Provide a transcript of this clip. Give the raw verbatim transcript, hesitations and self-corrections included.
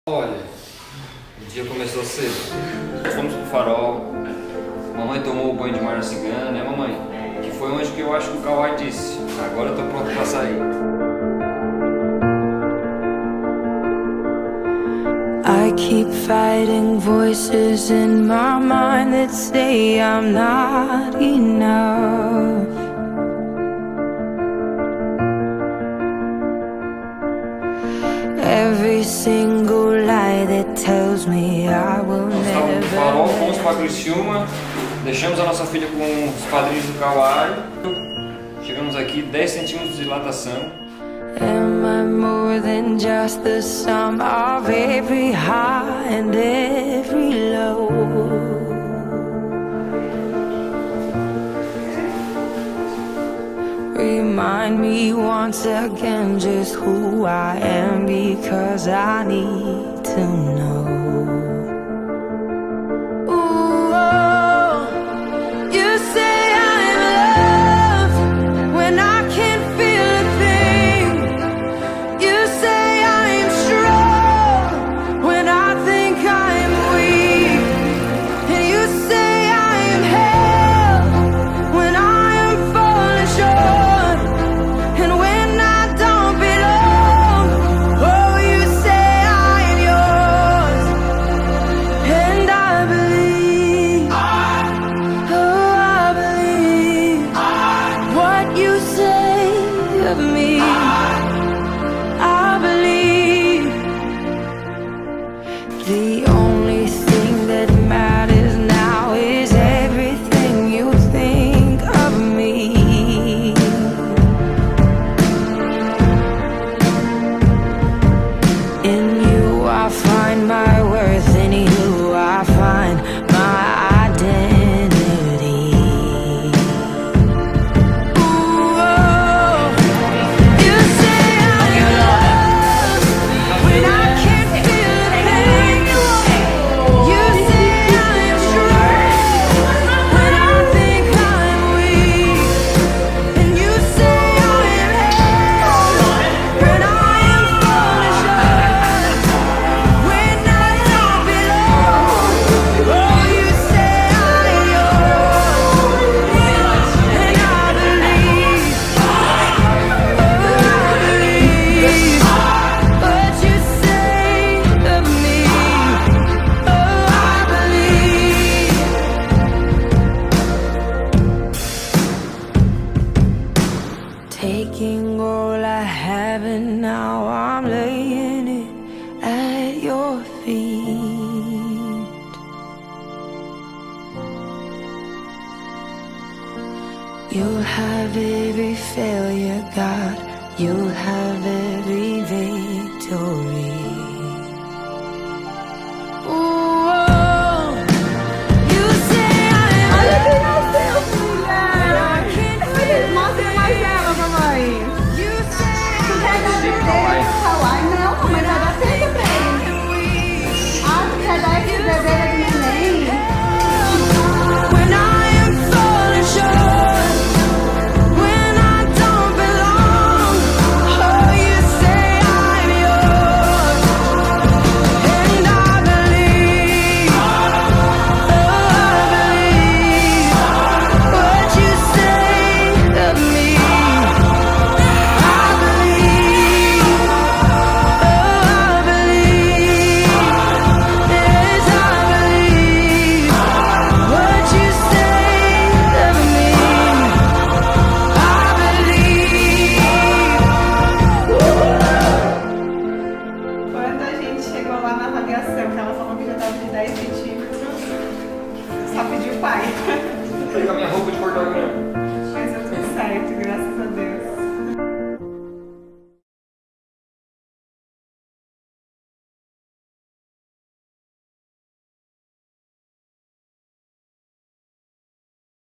Olha, o dia começou cedo. Fomos pro farol. Mamãe tomou o banho de mar na cigana, né, mamãe? Que foi onde que eu acho que o Kauai disse: agora eu tô pronto pra sair. I keep fighting voices in my mind that say I'm not enough. Every single lie that tells me I will Nós estávamos no farol, fomos para Criciúma, deixamos a nossa filha com os padrinhos do Kauai. Chegamos aqui, dez centímetros de dilatação. Am I more than just the sum of every high and every low? Remind me once again just who I am, because I need to know. Ooh, oh, you say I'm loved when I can't feel a thing. You say I'm strong when I think I'm weak. And you say I'm held when I am falling short. And when I don't belong, oh, you say I'm yours. And I believe, oh, I believe what you say of me. I believe the only thing that matters now is everything you think of me. In you I find my worth, in you I find my identity. Ooh, oh, you say I'm loved when I can't feel a thing. You say I'm strong when I think I'm weak. And you say I'm held when I am falling short. When I don't belong, oh, you say I'm yours. And I believe, oh, I believe what you say of me. Oh, I believe. Taking all I have and now I'm laying it at your feet. You'll have every failure, God. You'll have every victory. Ooh, oh, you say I'm Olha quem loved. nasceu, filha! Mostra mais ela, mamãe. You say Tu quer dar bebê no Kauai? Não, mamãe, vai dar sempre bem. Ah, tu quer dar esse bebê de neném? when I am falling short, when I don't belong, oh, you say I'm yours. And I believe, oh, I believe what you say of me. I believe, oh, I believe, yes, I believe what you say of me. I believe. Quando a gente chegou lá na avaliação, que ela falou que já estava de dez centímetros, só pediu o pai. Pega minha roupa.